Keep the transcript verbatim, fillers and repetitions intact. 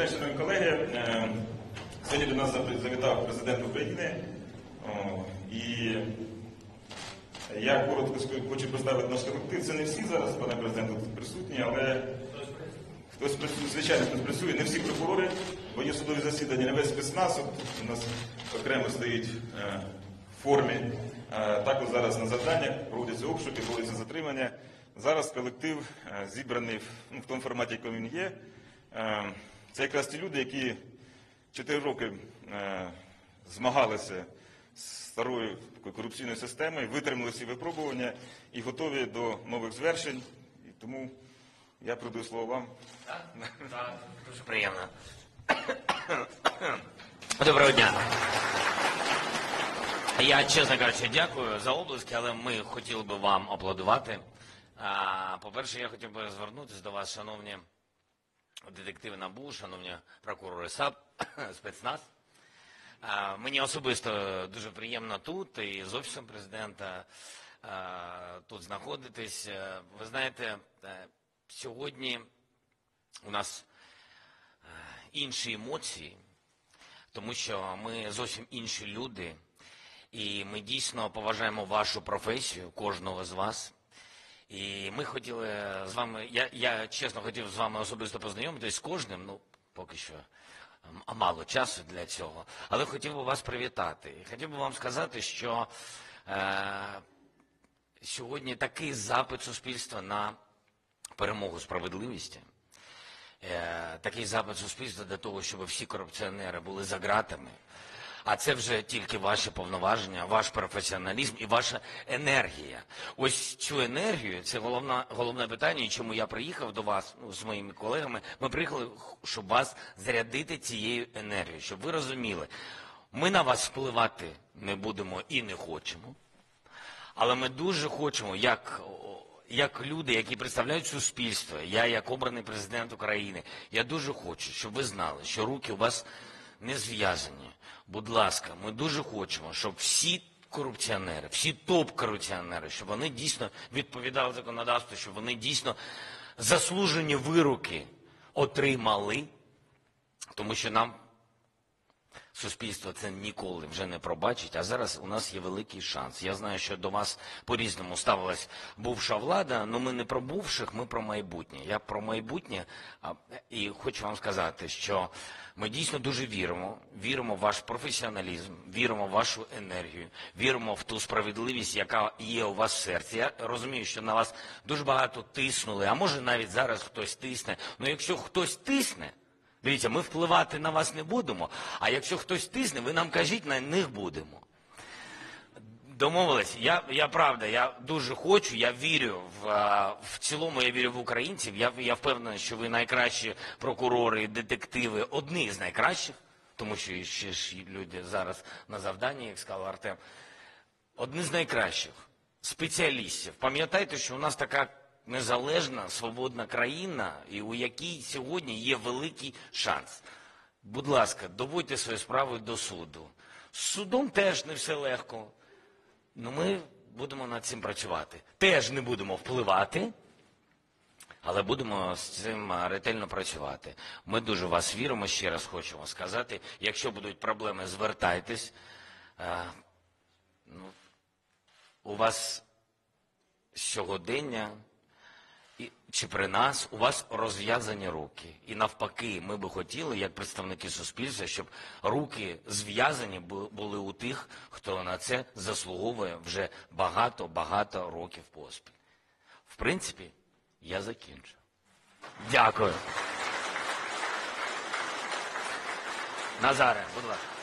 Президент, шановні колеги, сьогодні до нас завітав президент України, і я коротко хочу представити наш колектив. Це не всі зараз, пане президенте, тут присутні, але хтось присутній, звичайно, хтось працює, не всі прокурори, бо є судові засідання, не весь спецназ, у нас окремо стоїть в формі. Також зараз на завданнях проводяться обшуки, проводяться затримання. Зараз колектив зібраний ну, в тому форматі, якому він є. Це якраз ті люди, які чотири роки змагалися з старою корупційною системою, витримали всі випробування і готові до нових звершень. І тому я передаю слово вам. Так, так, дуже приємно. Доброго дня. Я, чесно кажучи, дякую за оплески, але ми хотіли би вам аплодувати. По-перше, я хотів би звернутися до вас, шановні детективи НАБУ, шановні прокурори САП, спецназ. Мені особисто дуже приємно тут і з Офісом Президента тут знаходитись. Ви знаєте, сьогодні у нас інші емоції, тому що ми зовсім інші люди, і ми дійсно поважаємо вашу професію, кожного з вас. І ми хотіли з вами, я, я чесно хотів з вами особисто познайомитись з кожним, ну, поки що мало часу для цього, але хотів би вас привітати. І хотів би вам сказати, що е, сьогодні такий запит суспільства на перемогу справедливості, е, такий запит суспільства для того, щоб всі корупціонери були за ґратами. А це вже тільки ваші повноваження, ваш професіоналізм і ваша енергія. Ось цю енергію, це головна, головне питання, і чому я приїхав до вас ну, з моїми колегами. Ми приїхали, щоб вас зарядити цією енергією, щоб ви розуміли, ми на вас впливати не будемо і не хочемо, але ми дуже хочемо, як, як люди, які представляють суспільство, я як обраний президент України, я дуже хочу, щоб ви знали, що руки у вас не зв'язані. Будь ласка, ми дуже хочемо, щоб всі корупціонери, всі топ-корупціонери, щоб вони дійсно відповідали законодавству, щоб вони дійсно заслужені вироки отримали, тому що нам суспільство це ніколи вже не пробачить, а зараз у нас є великий шанс. Я знаю, що до вас по-різному ставилась бувша влада, але ми не про бувших, ми про майбутнє. Я про майбутнє і хочу вам сказати, що ми дійсно дуже віримо, віримо в ваш професіоналізм, віримо в вашу енергію, віримо в ту справедливість, яка є у вас в серці. Я розумію, що на вас дуже багато тиснули, а може навіть зараз хтось тисне. Ну якщо хтось тисне, дивіться, ми впливати на вас не будемо, а якщо хтось тисне, ви нам кажіть, на них будемо. Домовились? Я, я правда, я дуже хочу, я вірю, в, в цілому я вірю в українців, я, я впевнений, що ви найкращі прокурори, детективи, одні з найкращих, тому що ще ж люди зараз на завданні, як сказав Артем, одні з найкращих спеціалістів. Пам'ятайте, що у нас така незалежна, свободна країна, і у якій сьогодні є великий шанс. Будь ласка, доводьте свою справу до суду. З судом теж не все легко. Ну, ми будемо над цим працювати. Теж не будемо впливати, але будемо з цим ретельно працювати. Ми дуже в вас віримо, ще раз хочемо сказати. Якщо будуть проблеми, звертайтесь. А, ну, у вас сьогодення, і, чи при нас, у вас розв'язані руки. І навпаки, ми би хотіли, як представники суспільства, щоб руки зв'язані були у тих, хто на це заслуговує вже багато-багато років поспіль. В принципі, я закінчу. Дякую. Назаре, будь ласка.